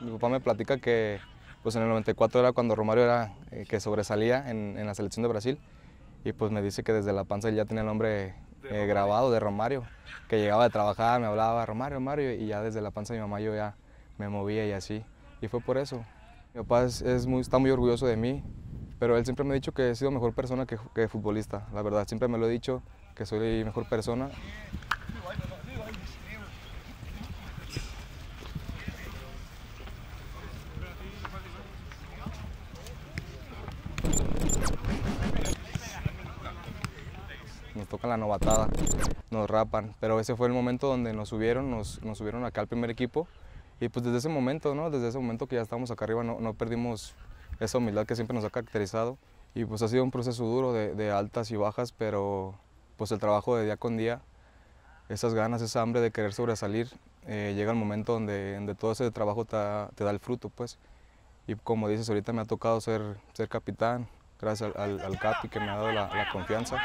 Mi papá me platica que pues en el 94 era cuando Romario era que sobresalía en la selección de Brasil, y pues me dice que desde la panza él ya tenía el nombre grabado de Romario, que llegaba de trabajar, me hablaba Romario, Romario, y ya desde la panza de mi mamá yo ya me movía y así, y fue por eso. Mi papá está muy orgulloso de mí, pero él siempre me ha dicho que he sido mejor persona que futbolista, la verdad, siempre me lo he dicho, que soy mejor persona. Nos tocan la novatada, nos rapan, pero ese fue el momento donde nos subieron acá al primer equipo, y pues desde ese momento, ¿no? Desde ese momento que ya estábamos acá arriba no perdimos esa humildad que siempre nos ha caracterizado, y pues ha sido un proceso duro de altas y bajas, pero pues el trabajo de día con día, esas ganas, esa hambre de querer sobresalir, llega el momento donde todo ese trabajo te da el fruto, pues, y como dices, ahorita me ha tocado ser capitán, gracias al Capi que me ha dado la confianza.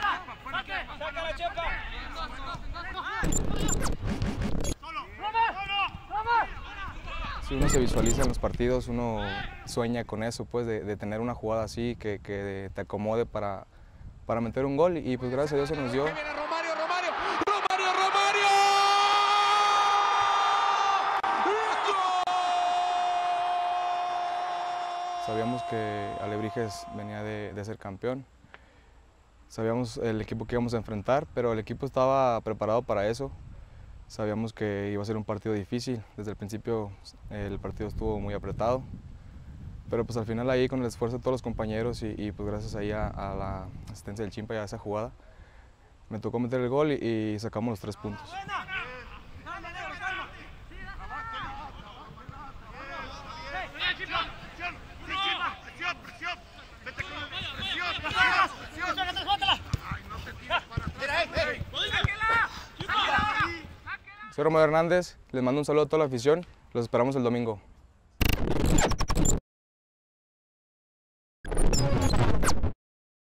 Si uno se visualiza en los partidos, uno sueña con eso, pues, de tener una jugada así, que te acomode para meter un gol, y pues gracias a Dios se nos dio. Sabíamos que Alebrijes venía de ser campeón, sabíamos el equipo que íbamos a enfrentar, pero el equipo estaba preparado para eso. Sabíamos que iba a ser un partido difícil, desde el principio el partido estuvo muy apretado, pero pues al final ahí con el esfuerzo de todos los compañeros y pues gracias ahí a la asistencia del Chimpa y a esa jugada, me tocó meter el gol y sacamos los 3 puntos. Soy Romero Hernández, les mando un saludo a toda la afición, los esperamos el domingo.